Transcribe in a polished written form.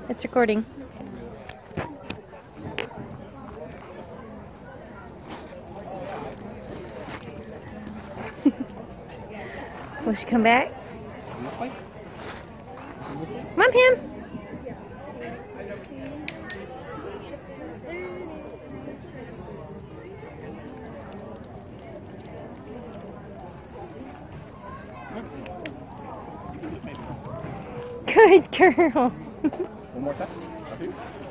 It's recording. Will she come back? Come on, Pam. Good girl. One more time.